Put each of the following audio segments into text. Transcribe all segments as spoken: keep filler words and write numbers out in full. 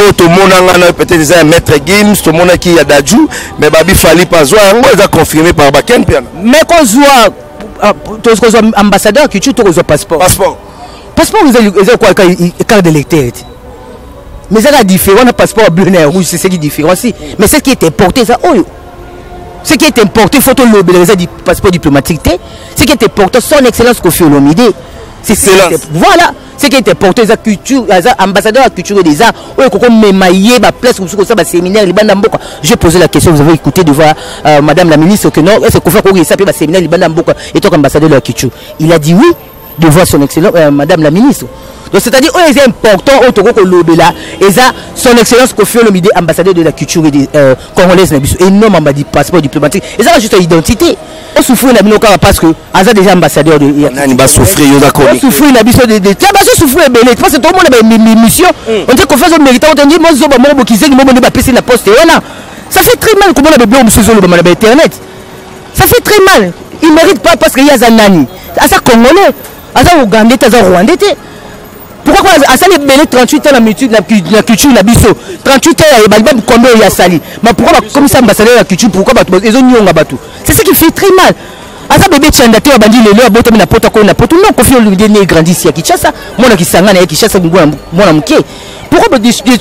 oh tout le monde a peut-être un maître Gims, tout le monde qui a Dadju, mais Babi Fali pas zoa, on a confirmé par Baken Piana. Mais qu'on zoa ambassadeur qui tue tout le passeport. Passeport. Passeport vous avez quoi carte d'électeur. Mais ça la différence, le passeport bleu et rouge, c'est ce qui différencie. Mais ce qui est importé, ça, oh, ce qui est importé, il faut que le du passeport diplomatique, ce qui est important, son excellence Kofi Olomide. C'est voilà, ce qui est important, la culture, ambassadeur de la culture des arts, où il même maillé, ma place, comme ça, ma séminaire, les bandes j'ai posé la question, vous avez écouté de voir euh, madame la ministre, que non, est-ce qu'on fait qu'on s'appelle ma séminaire, les bandes et tant qu'ambassadeur de la culture. Il a dit oui, de voir son excellence, euh, madame la ministre. Donc c'est-à-dire que c'est important au Togo que là et ça son excellence Kofi Olomide ambassadeur de la culture et des euh, congolaises énorme ambassadeur passeport diplomatique et ça juste identité on souffre na bino parce que asa déjà ambassadeur de nani ba souffrir yo d'accord on souffre na biso de de tu vas souffrir belé parce que tout le monde a une mission on dit qu'on fait un méritant on dit moi zo ba mo bokize ni mo ba passer la poste voilà ça fait très mal comment on a besoin de ce ba na internet ça fait très mal il mérite pas parce qu'il y a zanani asa congolais asa ougandais asa rwandais. Pourquoi à ça les belé trente-huit ans la culture la culture la biso trente-huit ans il y a combien il y a sali mais pourquoi comme ça ambassadeur de la culture pourquoi ils ont nié bateau c'est ce qui fait très mal à ça bébé tchandate a bandi le boto na pota ko na poto non Kofi Olomide né grandi ici à Kinshasa moi na Kisangana à Kinshasa moi na mké pourquoi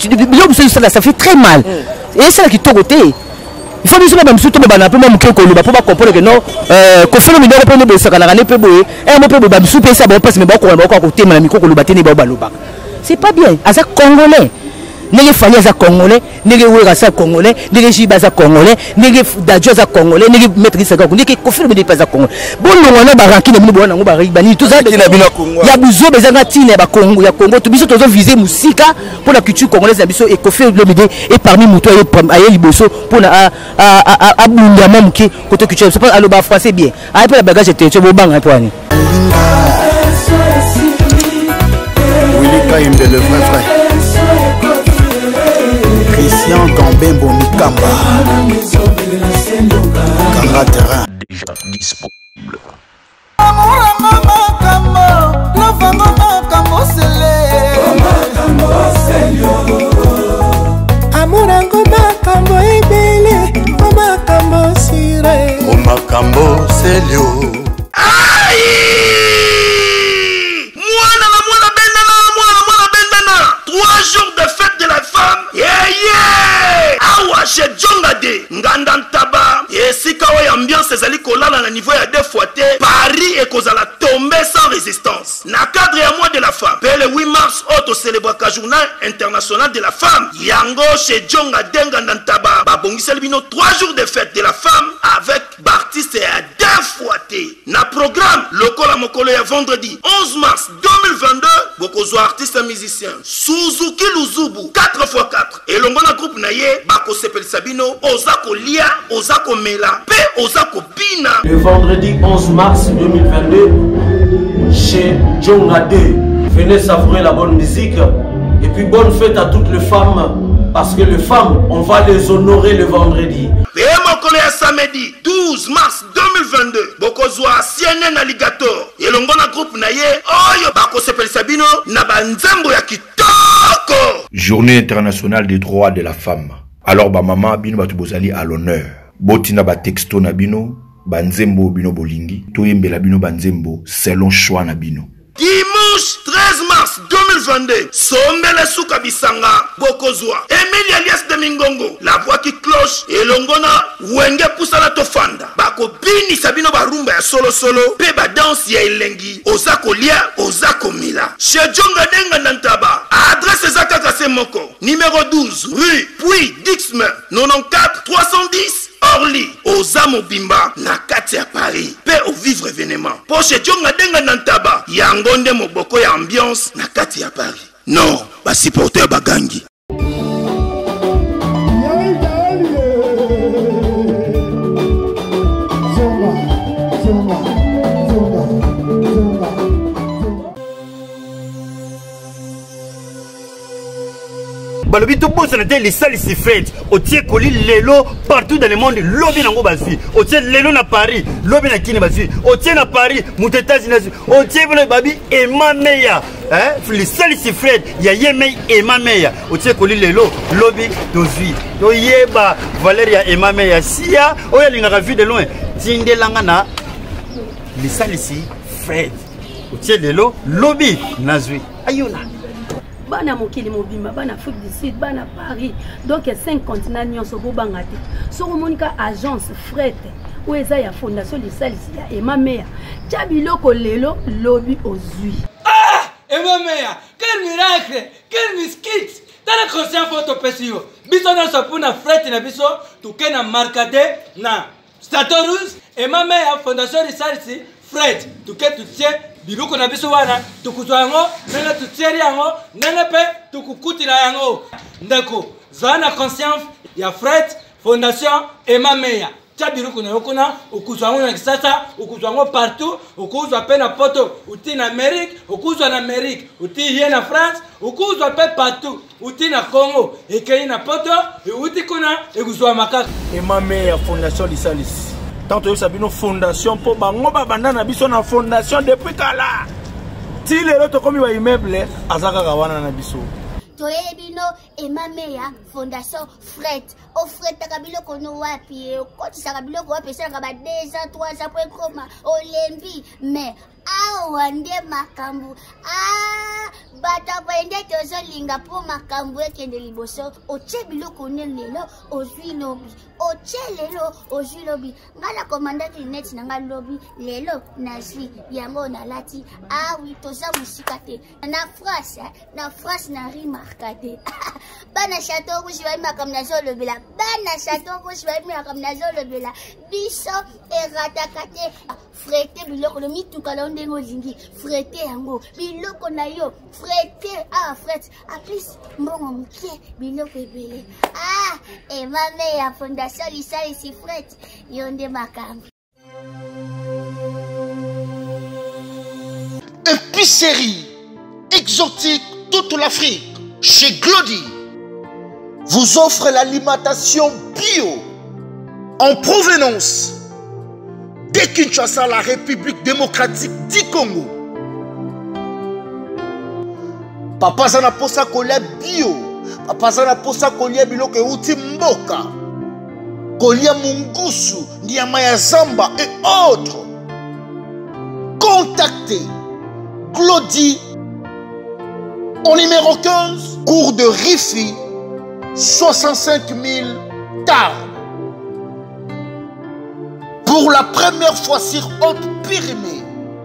ça fait très mal et c'est là qui to côté il faut que nous surtout bana peu mon ko lo ba pour comprendre que non euh Kofi Olomide ko pone be sakana kana pe boye et mo pe ba souper ça ba passe mais ba ko ba ko côté na miko ko lo batene ba ba lo ba c'est pas bien à ça congolais nege fanya za congolais nege wera za congolais nege jiba za congolais nege dajo za congolais nege maîtrise za congolais nege Kofi Olomide pas za congolais bon ngona ba ranki na bino bona ngo ba ribani tout ça ya buzo bezanga tine ba Congo ya Congo to biso tozo viser musika pour la culture congolaise ya biso et Kofi Olomide est parmi muto aye liboso pour na a a bunda même qui côté culture c'est pas aloba français bien après la bagage était bo banga pour ani Willy Kaimbe le vrai frère Christian Gambembo Mikamba Kanga terrain déjà disponible. Amorango makambo ebele makambo sire O makambo selio Mwana na mwana bendana mwana mwana bendana trois jours de fête de la femme yeah yeah awa chez Djongade nganda ntaba esika oyo ambiance ezali kolala na niveau ya deux fois te Paris ekozala tomber sans résistance na cadre ya mois de la femme pe le huit mars auto célébraka journée internationale de la femme yango chez Djongade nganda ntaba babongiseli bino trois jours de fête de la femme avec bartiste ya deux fois te na programme lokola mokolo ya vendredi onze mars deux mille vingt-deux bokozo artiste musicien Suzuki Luzubu quatre fois quatre elongo na groupe na ye bakosepelisa bino oza kolia oza komela pe oza kopina le vendredi onze mars deux mille vingt-deux chez Djongade. Venez savourer la bonne musique et puis bonne fête à toutes les femmes parce que les femmes on va les honorer le vendredi. Et mokolo ya samedi douze mars deux mille vingt-deux bokozwa C N N Alligator elongo na groupe na ye oyo bakosepelisa bino na banzembo ya kitoko. Journée internationale des droits de la femme. Alors ba maman bino batu bozali à l'honneur. Botina ba texto na bino banzembo bino bolingi toyembela bino banzembo selon choix na bino. Dimanche treize mars deux mille vingt-deux, Sombele Souka Bisanga, Bokozwa, Emilie alias de Mingongo, la voix qui cloche, et Longona, Wenge Poussala Tofanda, Bako Bini Sabino Barumba ya solo solo, Peba danse ya Elengi, Ozako Lia, Ozako Mila. Chez Djonga Denga Nantaba, adresse Zaka Kasemoko, numéro douze, rue Puy Dixmer, quatre-vingt-quatorze trois cent dix. Orly, Ozamo Bimba, na kati ya Paris, pe au vivre événement. Poche Djonga Denga Nantaba, Yangonde Moboko ya ambiance, na kati ya Paris. Non, ba supporter bagangi. Balobi to bosse na les salles si fête au tie koli lelo partout dans le monde lobi nango bazui au tie lelo na Paris lobi na kini bazui au tie na Paris mutetazi na au tie bolo babi emameya hein les salisi Fred ya yeme emameya otie koli lelo lobi dozui to yeba Valeria emameya sia oya lingaka vie de loin tindelanga na les salisi Fred otie lelo lobi nazui ayona bana mokili mobimba bana Afrique du Sud bana Paris donc cinq continents nyonso bobanga te soko monika agence fret ou eza ya fondation de salisi ya emameya tia biloko lelo lobi ozui. Ah emameya quel miracle quel miskit tala conscient photo pesio biso na sapuna fret na biso tuke na markade na statorus emameya fondation de salisi fret tuke tutie biloko na biso wana tukuzwa yango nene tutieri yango nene pe tukukutila yango ndeko zana conscience ya fret fondation emameya tia biloko na yokuna ukuzwa yango na kisasa ukuzwa yango partout ukuzwa pe na poto uti na Amerique ukuzwa na Amerique uti ye na France ukuzwa pe partout uti na Congo ekei na poto uti kuna ekuzwa makaka emameya fondation lisalisi tant que sabino fondation pour bango babanda na biso na fondation depuis kala ti lelo to komi ba immeuble azaka kawana na biso toyebino emameya fondation fret o fret takabilo kono wapi ko tisaka biloko wapi sanga ba deux ans trois ans point koma olembi mais awa nde makambu ah bata bende tozo linga po makambu ekende liboso oche biloko ne lelo ozwi lobi oche lelo ozwi lobi ngala komandaki net nanga lobi lelo nazwi yango na lati ah oui toza musika te na France na France na rimarkade bana chateau rouge ba makamna zo lobela bana chateau rouge ba makamna zo lobela biso eratakate frete biloko le mituka la ndengo zingi frete yango biloko na yo frete ah frete a plus mbongo mke biloko ebele ah emameya fondation lisalisi frete yonde makambo. Épicerie exotique toute l'Afrique chez Glody vous offre l'alimentation bio en provenance de Kinshasa, la République démocratique du Congo. Papa zana posa kolia bio, papa zana posa kolia biloko euti mboka, kolia mungusu, nyama ya zamba et autres. Contactez Glody au numéro quinze, cours de Rifi, soixante-cinq mille Tarbes. Pour la première fois sur Haute-Pyrénées,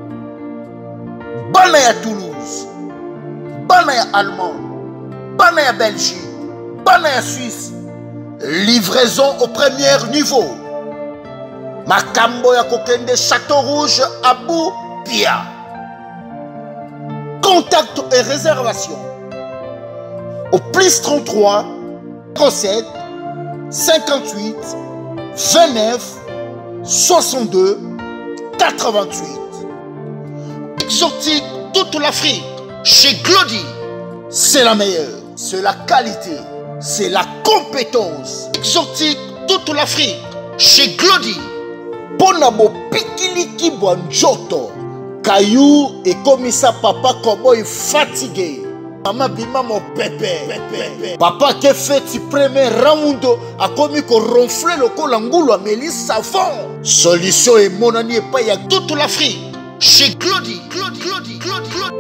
Banaya Toulouse, Banaya Allemagne, Banaya Belgique, Banaya Suisse, livraison au premier niveau. Makambo ya Kokende Château Rouge, Abou Pia. Contact et réservation au plus trente-trois, trente-sept, cinquante-huit, vingt-neuf, soixante-deux, quatre-vingt-huit. Exotique toute l'Afrique chez Glody, c'est la meilleure, c'est la qualité, c'est la compétence. Exotique toute l'Afrique chez Glody. Bonabo pikiliki bonjoto. Caillou et comme ça papa comme il fatigué. Maman bima mon pépé. Papa qui fait le premier round a commis qu'on ronfle le colangoulo à Mélis savon. Solution et mon ami pas y a toute l'Afrique. Chez Glody, Glody, Glody, Glody, Glody.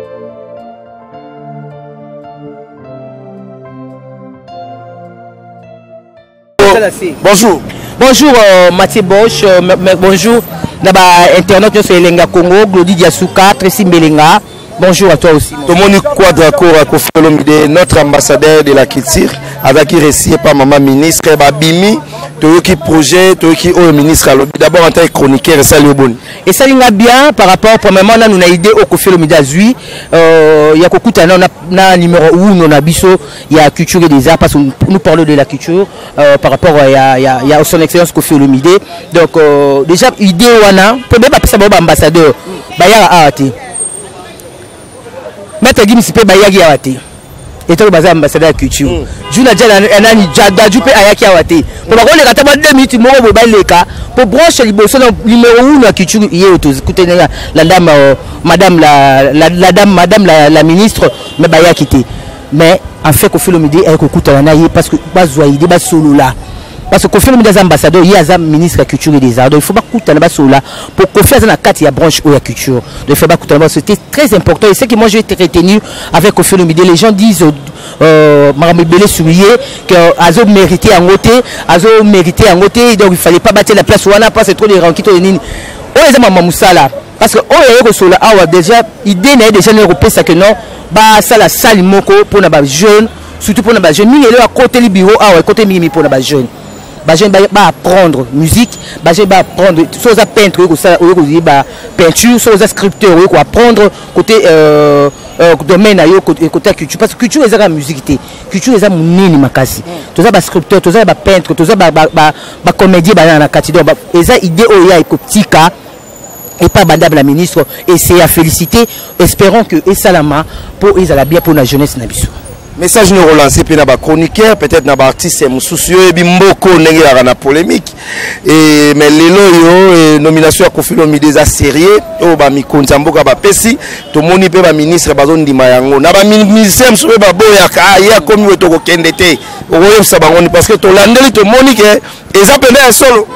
Bonjour. Bonjour euh, Mathieu Bosch, euh, bonjour d'abord internaute sur Elenga Congo, Glody Diasuka, Tracy Mbelenga. Bonjour à toi aussi. Tomoni Quadraco Akofilomide, notre ambassadeur de la culture, avec qui récit par maman ministre Babimi, Toyoki projet, Toyoki au ministre d'abord en tant que chroniqueur et ça le bon. Et ça l'inga bien par rapport premièrement on a une idée au Kofilomide Azui, euh il y a kokuta na na numéro un on a biso il y a culture et des arts parce que nous parlons de la culture euh, par rapport il y a il y a, il y a son excellence Kofilomide. Donc euh, déjà idée wana peut même pas ça ambassadeur. Ba ya ati. Maître Gims pe bayagi awati. et toi baza ambassadeur de culture juna jana nani jadaju pe ayaki awate pour ba koleka ta ba deux minutes mo bo baleka pour branche liboso na numéro un na culture hier to kutenga la dame madame la la dame madame la la ministre mais ba yakité mais en fait ko filo midi ay ko kutana na ye parce que bazwa idée ba solo là parce que Kofi Olomide ambassadeur il y a ministre de la culture et des arts donc il faut pas coûter là solo là pour Kofi à la carte il y a branche ou la culture donc il faut pas coûter là c'était très important et c'est que moi j'ai été retenu avec Kofi Olomide les gens disent euh Maram Belé souligné que Azo méritait en côté Azo méritait en côté donc il fallait pas battre la place ou on a pas c'est trop les rangs qui tournent nini oh les maman Moussala parce que oh il y a solo ah déjà idée n'est déjà européen ça que non bah ça la salle moko pour na ba jeune surtout pour na ba jeune il est à côté du bureau ah ouais côté mimi pour na ba jeune ba jeune ba apprendre musique ba jeune ba apprendre chose à peintre ou ça ou ba peinture chose à scripteur ou apprendre côté euh domaine ayo côté culture parce que culture est la musique culture est munini makasi tout ça ba scripteur tout ça ba peintre tout ça ba ba ba comédien ba na kati donc et ça idée o ya ekotika et pas madame la ministre et c'est à féliciter espérons que et salama pour ils bien pour la jeunesse na biso message nous relancer puis na ba chroniqueur peut-être na ba artiste mususu et bimboko ndenge la na polémique et mais lelo yo nomination ya Kofi Olomide za sérieux o ba mikonza mboka ba pesi to moni pe ba ministre bazo ndima yango na ba ministre mususu ba boya ka ya komi weto ko kendete o yo sabangoni parce que to landeli to moni que eza pende un solo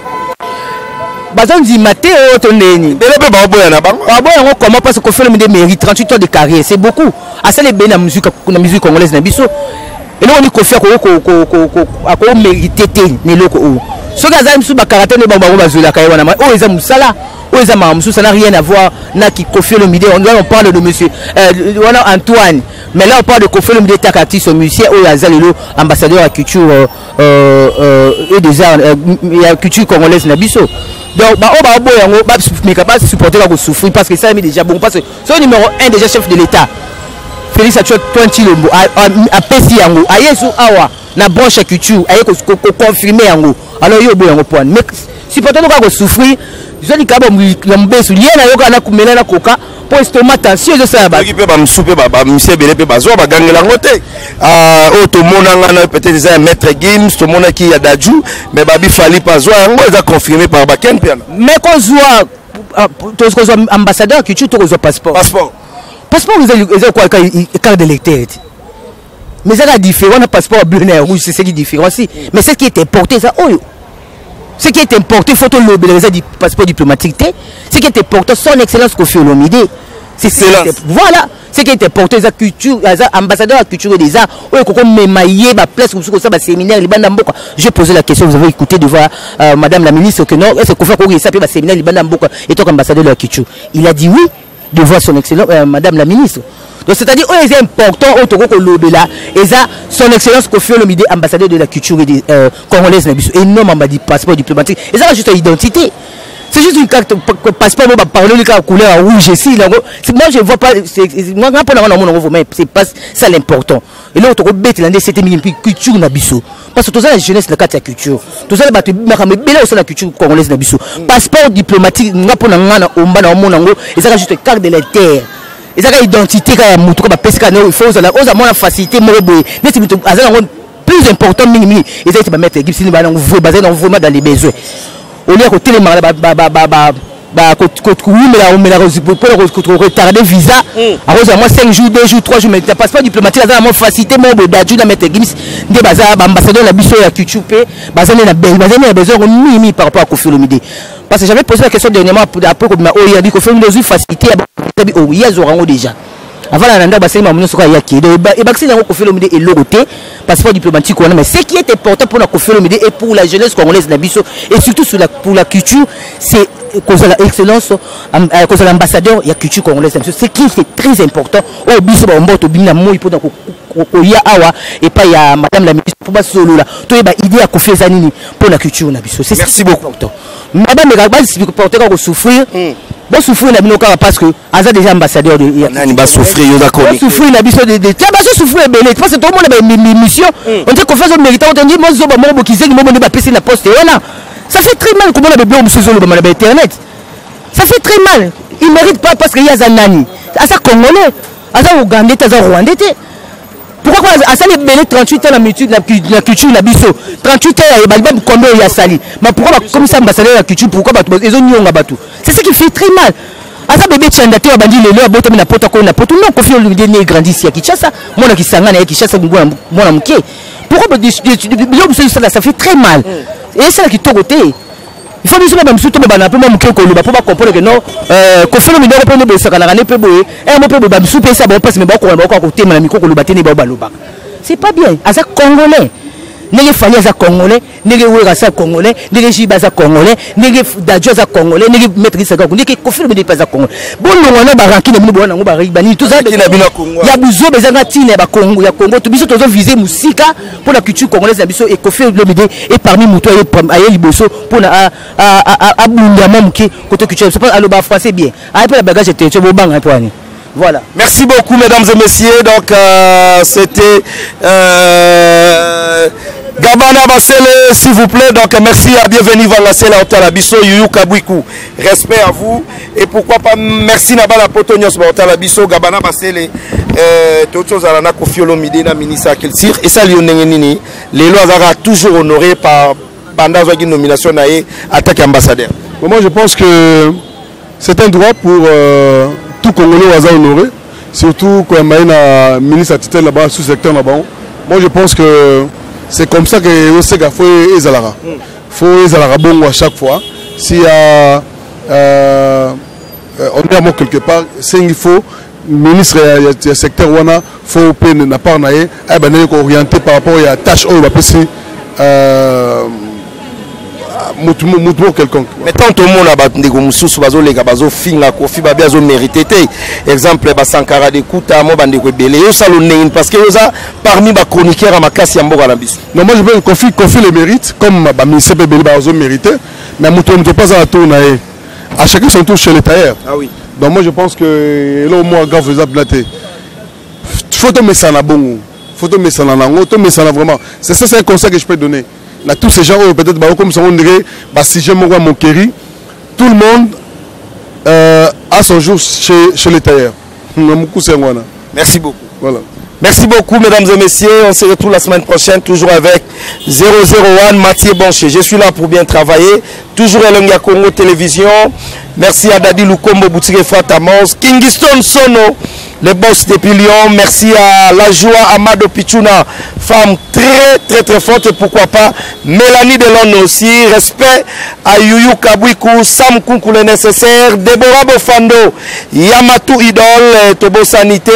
bazon di maté auto ndeni dele pe ba boya na bango ba boya ngo comment parce que Kofi Olomide mérite trente-huit ans de carrière c'est beaucoup à ça les ben la musique la musique congolaise na biso et là on dit Kofi ko ko ko ko ko mérité té ne loko o so gaza msu ba karaté ne bango bazula kai wana o eza musala o eza mamsu ça n'a rien à voir na ki Kofi Olomide on parle de monsieur voilà Antoine mais là on parle de Kofi Olomide takati so musicien o yazalelo ambassadeur de la culture euh et des arts la culture congolaise na biso donc bah on va boire on va mais capable supporter la souffrir parce que ça mis déjà bon parce que c'est le numéro un déjà chef de l'état Félix Antoine Tshilombo a pesi yango a yesu awa na branche culture a ko confirmer yango alors yo boya ngo point mais supporter ko souffrir je dis kaba mbesu liena yo kana kumela na koka pour estomac tension je ça ba qui peut ba msupe ba ba monsieur belé pe bazo ba gangela ngote ah o to monanga na peut-être ça maître Gims to mona ki ya daju mais babi fali pas zo yango eza confirmé par ba ken piano mais ko zoa to ko zo ambassadeur culture to ko zo passeport passeport passeport vous avez quoi carte d'électeur mais ça la différence on a passeport bleu et rouge c'est ce qui différencie mais ce qui est importé ça oh ce qui est importé photo lobby du passeport diplomatique ce qui est important son excellence Kofi Olomide c'est voilà ce qui est important la culture ambassadeur de la culture et des arts ou koko memaye ba place comme ça ba séminaire libanda mboka j'ai posé la question vous avez écouté de voir euh, madame la ministre que non est-ce qu'on fait ko ça ba séminaire libanda mboka et toi ambassadeur de la culture il a dit oui de voir son excellence euh, madame la ministre donc c'est-à-dire oh c'est important au toko lobby là et ça son excellence Kofi Olomide ambassadeur de la culture et des euh, congolaise na biso et non mamba di passeport diplomatique et ça juste une identité c'est juste une carte passeport moi parler de couleur rouge ici là moi je vois pas c'est moi pas na mon mais c'est pas ça l'important et là on toko bête là c'était une culture na biso parce que tout ça la jeunesse la carte la culture tout ça ba mais bela aussi la culture congolaise na biso passeport diplomatique nga pona ngana omba na mona ngo et ça juste carte de la terre et ça identité ka mutu ba pesika no il faut ça oza mona facilité mo boy mais c'est plus important minimi et ça tu vas mettre équipe si ba vous basé dans vraiment dans les besoins au lieu que télémarquer ba ba ba ba ba ko ko mais là on met la pour retarder visa à cause moi cinq jours deux jours trois jours mais passeport diplomatique ça moi facilité mo boy daju na mettre équipe de baza ambassadeur la biso ya culture pe baza na baza na besoin minimi par rapport à Kofi Olomide parce que j'avais posé la question dernièrement après que ma oya dit Kofi Olomide facilité o ya zorango déjà avant la nanda basé ma munoso ya ki et baxi na Kofi Olomide et logoté passeport diplomatique on mais ce qui est important pour la Kofi Olomide et pour la jeunesse congolaise na biso et surtout sur la pour la culture c'est cause la excellence cause l'ambassadeur ya culture congolaise ce qui est très important au biso ba mboto bina moi pour ko ya awa et pas ya madame la ministre pour ba solo là to ba idée à Kofi Zanini pour la culture na biso c'est merci beaucoup madame mais ba supporter ko souffrir bon souffrir na binoka parce que aza déjà ambassadeur de nani ba souffrir yo d'accord souffrir na biso de de tiens ba souffrir belé parce que tout le monde a mission on dit qu'on fait un méritant on dit moi zo ba mo bokizé mo mo ba pesi na poste wana ça fait très mal comment on a bébé monsieur Zolo ba internet ça fait très mal il mérite pas parce qu'il y a Zanani asa congolais asa ougandais asa rwandais pourquoi asali belé trente-huit ans la culture na biso trente-huit ans ba ba combien ya sali mais pourquoi comme ça ambassadeur la culture pourquoi ba ils ont nyonga batu c'est ce qui fait très mal asa bébé tchandate wa bandi lelo abota na pota ko na poto non Koffi Olomide ne grandit ya Kinshasa mona kisanga na Kinshasa mwana mwana mke pourquoi ça fait très mal et c'est là qui togote il faut que nous soyons tous les gens qui comprendre que non, Koffi Olomide ne peut pas se faire et on peut pas se faire ça, mais c'est pas bien. As Congolais, les familles as Congolais, les Ouéras as Congolais, les Jibas as Congolais, les Dadjos as Congolais, les maîtrises as Congolais, les Koffi Olomide pas as Congolais. Bon, on a baraki, on a on a baribani, tout ça. Il y a besoin de gens qui Congo, il y a Congo, tout ça viser musique pour la culture congolaise et Koffi Olomide est parmi nous toi et Liboso pour à à à Bundama qui côté culture. C'est pas à l'oba français bien. Après la bagage était tu au bang hein point. Voilà. Merci beaucoup mesdames et messieurs. Donc euh, c'était euh, Gabana Basele, s'il vous plaît. Donc merci à bienvenue Valasela Otalabiso Yuyu Kabwiku. Respect à vous et pourquoi pas merci Nabala Potonios Otalabiso Gabana Basele euh toute chose à la Koffi Olomide na ministre à Culture et ça Lionel les lois sera toujours honoré par pendant une nomination naé attaque ambassadeur. Moi je pense que c'est un droit pour euh, tout Congolais au honoré, surtout quand il y a un ministre à titre là-bas, sous-secteur là-bas. Moi je pense que c'est comme ça que au Sega faut Ezalara. Faut Ezalara bon à chaque fois. S'il y a euh, on est à moi quelque part, c'est il faut ministre il y a secteur wana faut peine n'a pas naé, eh ben est orienté par rapport à tâche au va passer euh mouvement quelconque. Mais tant tout le monde a battu des gomusous, bazo les gabazo finga Koffi babia zo mérité. Exemple ba Sankara de Kuta mo bande ko belé yo salonné parce que yo ça parmi ba chroniqueur à makasi ya mboka na biso. Non moi je veux Koffi Koffi le mérite comme ba ministre belé bazo mérité mais muto ne pas à tour naé. À chacun son tour chez les tailleurs. Ah oui. Donc moi je pense que là au moins grave faisable blaté. Photo mais ça na bon. Photo mais ça na nango, to mais ça na vraiment. C'est ça c'est un conseil que je peux donner. Là, tous ces gens, peut-être, comme ça, on dirait, bah, si j'aime mon kéri, tout le monde euh, a son jour chez, chez les tailleurs. Merci beaucoup. Voilà. Merci beaucoup, mesdames et messieurs. On se retrouve la semaine prochaine, toujours avec zéro zéro un Mathieu Bonché. Je suis là pour bien travailler. Toujours à Longa Congo Télévision. Merci à Dadi Lukombo Boutique Fratamos. Kingston Sono, le boss depuis Lyon. Merci à la joie Amado Pichuna, femme très très très forte et pourquoi pas Mélanie Delon aussi. Respect à Yuyu Kabwiku, Sam Kunku le nécessaire, Deborah Bofando, Yamatou Idol, Tobo Sanité.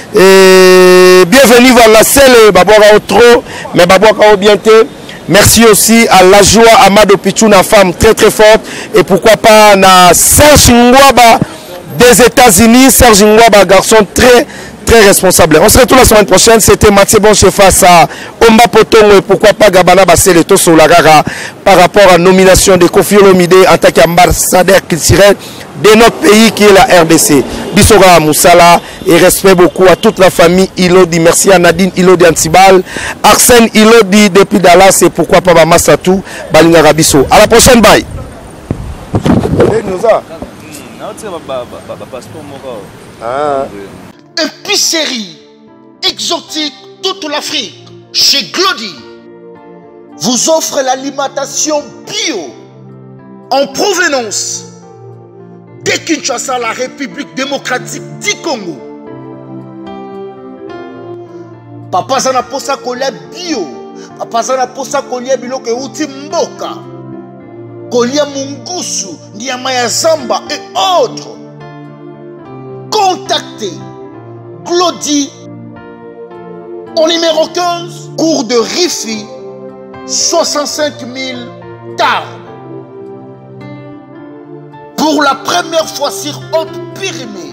Et bienvenue vers la selle, Babouaka Otro, mais Babouaka Obienté. Merci aussi à la joie Amado Pichuna, femme très très forte. Et pourquoi pas na Serge Ngwaba des États-Unis. Serge Ngwaba, garçon très très responsable. On se retrouve la semaine prochaine. C'était Mathieu Bonché face à Omba Potongo et pourquoi pas Gabana Basele Toso Lagara par rapport à la nomination de Koffi Olomide en tant qu'ambassadeur culturel de notre pays qui est la R D C. Bissora Moussala et respect beaucoup à toute la famille Ilodi. Merci à Nadine Ilodi Antibal, Arsène Ilodi depuis Dallas et pourquoi pas Bamasatou, Balingara Bisso. À la prochaine, bye. Épicerie exotique toute l'Afrique chez Glody vous offre l'alimentation bio en provenance de Kinshasa, la République démocratique du Congo. Papa Zana posa kolia bio, Papa Zana posa kolia biloko euti mboka, kolia mungusu, nyama ya zamba et autres. Contactez Glody au numéro quinze, cours de Rifi, soixante-cinq mille Tarbes. Pour la première fois sur Haute-Pyrénées,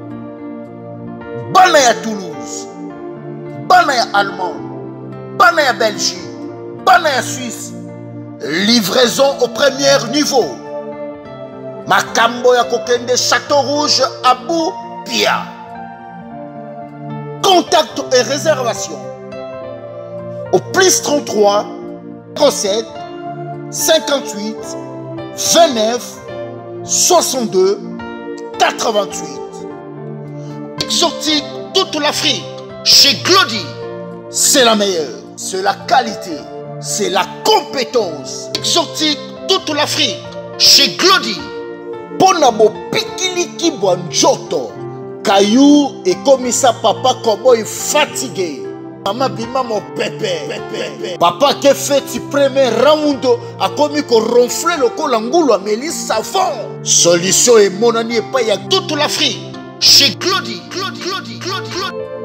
Banaya Toulouse, Banaya Allemagne, Banaya Belgique, Banaya Suisse, livraison au premier niveau. Makambo ya Kokende Château Rouge, Abou Pia. Contact et réservation au plus trente-trois, trente-sept, cinquante-huit, vingt-neuf, soixante-deux, quatre-vingt-huit. Exotique toute l'Afrique chez Glody. c'est la meilleure. C'est la qualité, c'est la compétence. Exotique toute l'Afrique. Chez Glody. Bonabo Pikiliki Bonjoto. Caillou et commissaire papa cowboy fatigué. Maman bima mon pépé. Papa qui fait ti premier round a commis qu'on ronfle le col angoulou à Mélis savon. Solution et mon année pas y a toute l'Afrique. Chez Glody. Glody, Glody, Glody, Glody.